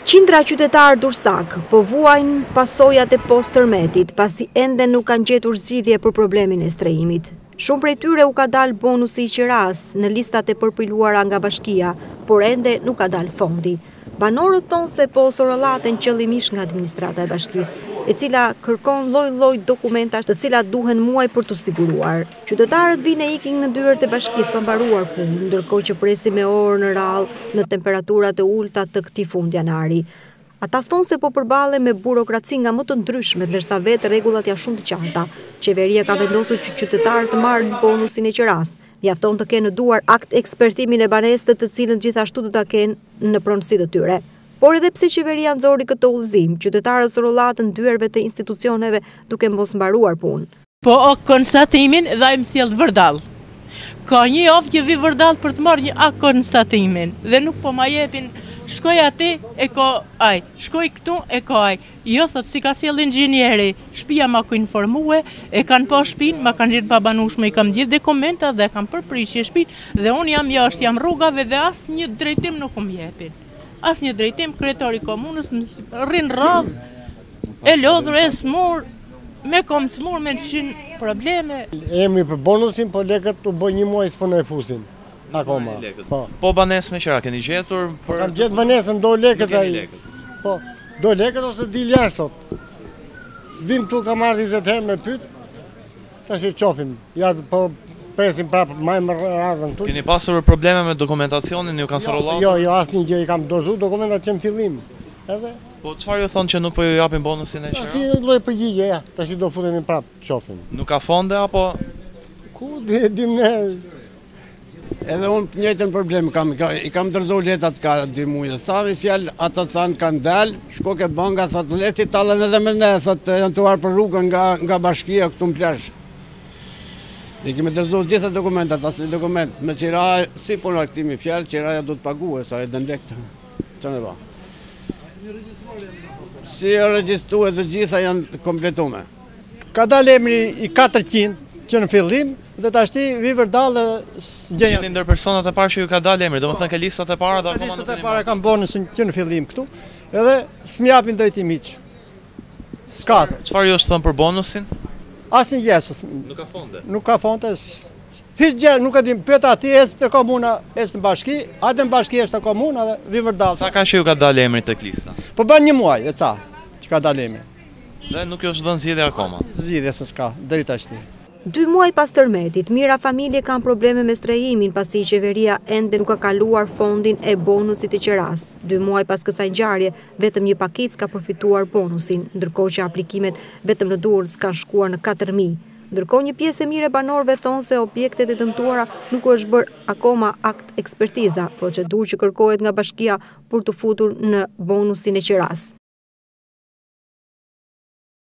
Qindra qytetarë Durrësak po vuajnë pasojat e post-tërmetit pasi ende nuk kanë gjetur zgjidhje për problemin e strehimit. Shumë prej tyre u ka dalë bonusi i qiras në listat e përpiluara nga bashkia, por ende nuk ka dalë fondi. Banorët thonë se po sorëllaten qëllimisht nga administrata e bashkisë, e cila kërkon lloj-lloj dokumentash të cilat duhen muaj për t'u siguruar. Qytetarët vinë e ikin në dyert e bashkisë pa mbaruar punë, ndërkohë që presin me orë në radhë në temperaturat e ulta të këtij fundjanari. Ata thonë se po përballen me burokraci nga më të ndryshme, ndërsa vetë rregullat janë shumë të qarta. Qeveria ka vendosur që qytetarët të marrin bonusin e qirast. Mjafton të kenë në duar akt ekspertimin e banesë të cilën gjithashtu do ta kenë në pronësi të tyre. Por edhe pse qeveria nxori këtë udhëzim, qytetarët sorullatën dyerve të institucioneve duke mos mbaruar punë. Po konstatimin dhe ai më sjell vërdall. Ka një javë që vi vërdall për të marrë një konstatimin dhe nuk po ma jepin. Shkoj aty e ka aj, shkoj këtu e ka aj. Jo, thot, si ka sjell inxhinieri, shtëpia ma ku informue, e kanë pa shtëpinë, ma kanë gjetur pa banueshme, i kam gjithë dokumenta dhe kam përprishje shtëpinë dhe unë jam jashtë, jam rrugave dhe asnjë drejtim nuk më jepin. Asnjë drejtim, kryetari i komunës rrin rradh, e lodhur e smur, me kom smur me 100 probleme. Emri për bonusin, po lekët u bë një muaj s'po na e fusin. Akoma. Po banesë me qira, keni gjetur? Kam gjetë banesën, do lekët ai. Po, do lekët ose dil jashtë sot. Vim tu kam marrë 20 herë me pyet. Tash e qofim. Ja po presim prapë më radhën këtu. Keni pasur probleme me dokumentacionin, ju kanë sorulluar? Jo, asnjë gjë, i kam dozu dokumentat që në fillim. Edhe po çfarë ju thonë që nuk po ju japin bonusin e qira? Si lloj përgjigje, ja. Tash do futemi prapë, qofim. Nuk ka fonde apo? Ku dim ne? Edhe unë njëjtën problem kam, i kam dërzuar letat ka 2 muaj. Sa mi fjalë ata thanë kanë dalë, shko ke banka thotë leti tallën edhe me ne, thotë janë tuar për rrugën nga bashkia këtu në plazh. Ne kemi dërzuar gjitha dokumentat, asnjë dokument me qira, si punon aktimi fjalë, qiraja do të paguhet sa e dën lek. Çfarë bë? Si regjistruar të gjitha janë kompletuar. Ka dalë emri i 400 që në fillim dhe tashti vi vërdallë s'gjenja. Jeni ndër personat e parë që ju ka dalë emri, domethënë ke listat e para do akoma. Listat e para kanë bonusin që në fillim këtu, edhe s'mjapin drejtim hiç. S'ka. Çfarë ju është thënë për bonusin? Asnjë gjë. Nuk ka fonde. Nuk ka fonde. Hiç gjë, nuk e dim, pyet aty është te komuna, është në bashki, atë në bashki është te komuna dhe vi vërdallë. Sa ka që ju ka dalë emri tek lista? Po bën një muaj e ca që ka dalë emri. Dhe nuk ju është dhënë zgjidhje akoma. Zgjidhje s'ka deri tashti. 2 muaj pas tërmetit, mira familje kanë probleme me strehimin pasi qeveria ende nuk ka kaluar fondin e bonusit të qiras. 2 muaj pas kësaj ngjarje, vetëm një pakic ka përfituar bonusin, ndërkohë që aplikimet vetëm në Durrës kanë shkuar në 4000. Ndërkohë një pjesë e mirë e banorëve thonë se objektet e dëmtuara nuk është bërë akoma akt ekspertiza, procedurë që kërkohet nga bashkia për të futur në bonusin e qiras.